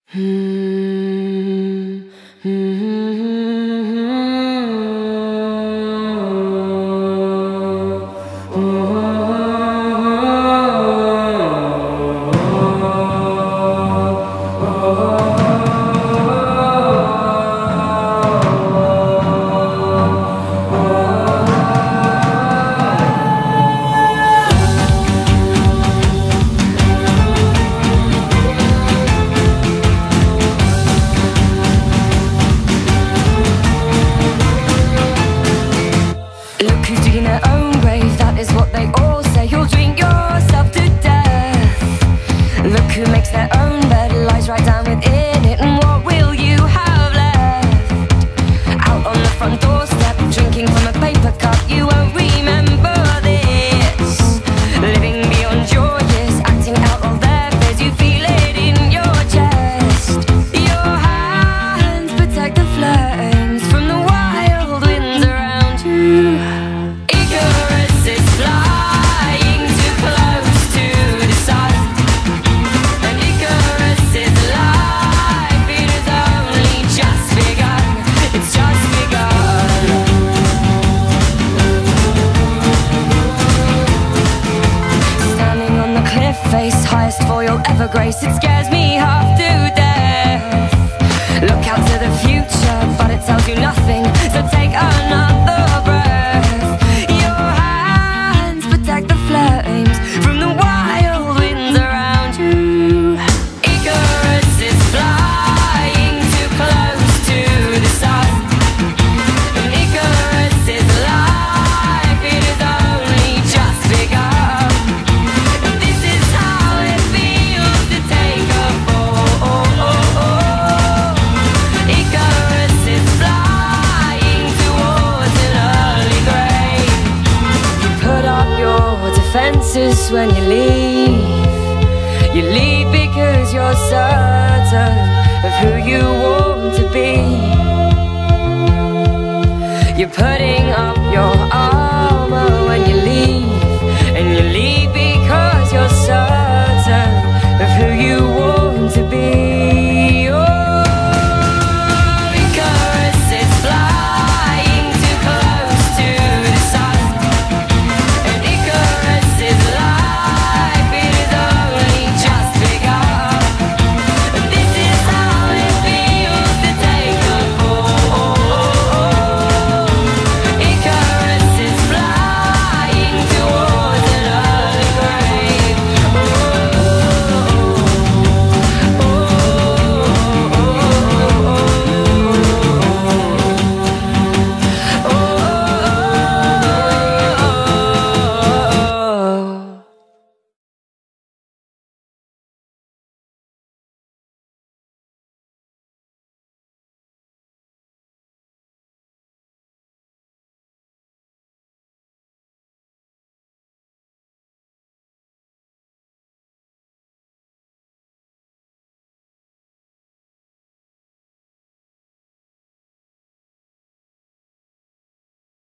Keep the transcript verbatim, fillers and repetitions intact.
Hmm. Who's digging their own grave, that is what they all say. You'll drink yourself to death. Look who makes their own bed, lies right down within it. And what will you have left? Out on the front doorstep, drinking from a paper cup. You won't remember this. Living beyond your years, acting out all their fears. You feel it in your chest. Your hands protect the flames from the wild winds around you. Face highest for you'll ever grace. It scares me half to death. Look out to the future, but it tells you nothing. So take another breath. Your hands protect the flames from the wild winds around you. Icarus is flying too close to the sun. And Icarus is alive, it is only just begun. When you leave